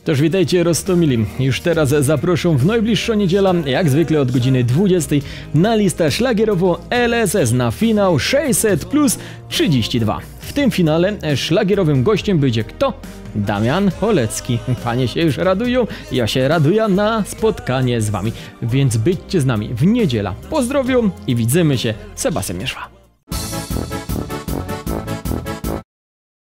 Toż witajcie roztomili. Już teraz zaproszę w najbliższą niedzielę, jak zwykle od godziny 20 na listę szlagierową LSS na finał 600 plus 32. W tym finale szlagierowym gościem będzie kto? Damian Holecki. Panie się już radują, ja się raduję na spotkanie z wami. Więc byćcie z nami w niedzielę. Pozdrowiam i widzimy się. Sebastian Mieszwa.